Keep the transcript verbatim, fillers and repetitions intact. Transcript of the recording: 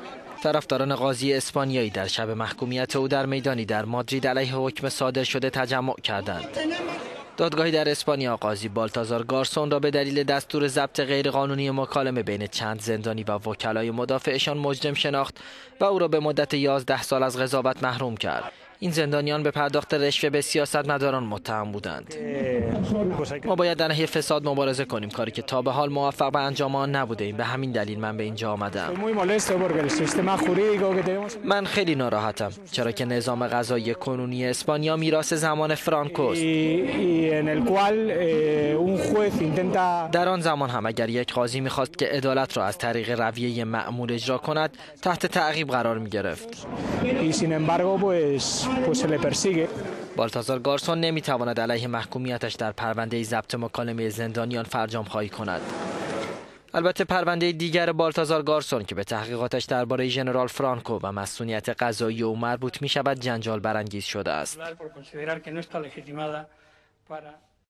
طرفداران قاضی اسپانیایی در شب محکومیت او در میدانی در مادرید علیه حکم صادر شده تجمع کردند. دادگاهی در اسپانیا قاضی بالتازار گارسون را به دلیل دستور ضبط غیرقانونی مکالمه بین چند زندانی و وکلای مدافعشان مجرم شناخت و او را به مدت یازده سال از قضاوت محروم کرد. این زندانیان به پرداخت رشوه به سیاستمداران متهم بودند. ما باید در نحیه فساد مبارزه کنیم، کاری که تا به حال موفق به انجام آن نبوده ایم. به همین دلیل من به اینجا آمدم. من خیلی ناراحتم چرا که نظام قضایی کنونی اسپانیا میراث زمان فرانکوست. در آن زمان هم اگر یک قاضی میخواست که عدالت را از طریق رویه مأمور اجرا کند تحت تعقیب قرار میگرفت. بالتازار گارسون نمیتواند علیه محکومیتش در پرونده ضبط مکالمه زندانیان فرجام خواهی کند. البته پرونده دیگر بالتازار گارسون که به تحقیقاتش درباره ژنرال فرانکو و مسئولیت قضایی او مربوط می شود جنجال برانگیز شده است.